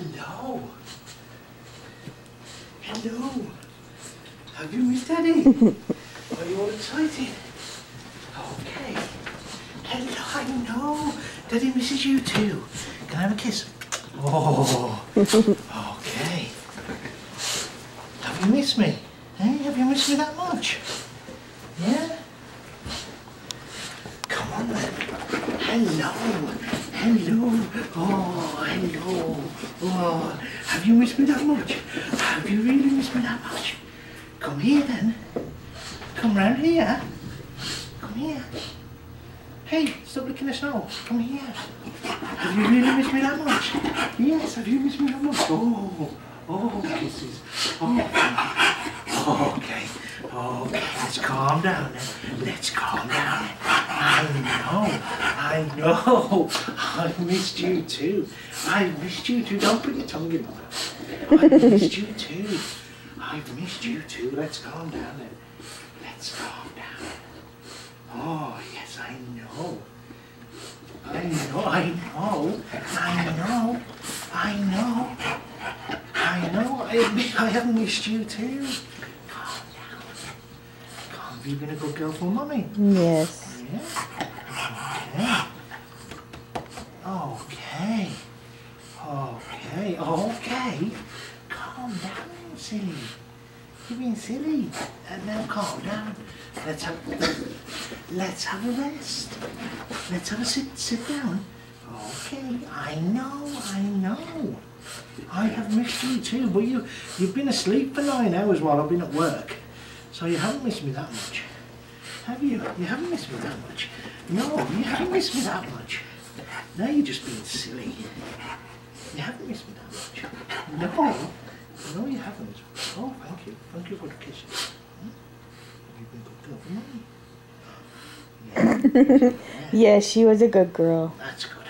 Hello. Hello. Have you missed Daddy? Are you all excited? Okay. Hello, I know. Daddy misses you too. Can I have a kiss? Oh. Okay. Have you missed me? Hey, have you missed me that much? Yeah? Come on then. Hello. Hello. Oh, hello. Oh, have you missed me that much? Have you really missed me that much? Come here then. Come round here. Come here. Hey, stop licking the snow. Come here. Have you really missed me that much? Yes, have you missed me that much? Oh, kisses. Oh, okay. Okay, let's calm down then. Let's calm down then. I know. I missed you too. I missed you too. Don't put your tongue in my mouth. I missed you too. I've missed you too. Let's calm down then. Let's calm down. Oh, yes, I know. I have missed you too. Calm down. Have you been a good girl for Mummy? Yes. Yeah. Okay. Calm down, silly. You're being silly. And now calm down. Let's have a rest. Let's have a sit down. Okay, I know. I have missed you too, but you've been asleep for 9 hours while I've been at work. So you haven't missed me that much. Have you? You haven't missed me that much. No, you haven't missed me that much. Now you're just being silly. You haven't missed me that much. No, you haven't. Oh, thank you. Thank you for the kisses. You've been a good girl for Mummy. Yeah. Yes, she was a good girl. That's good.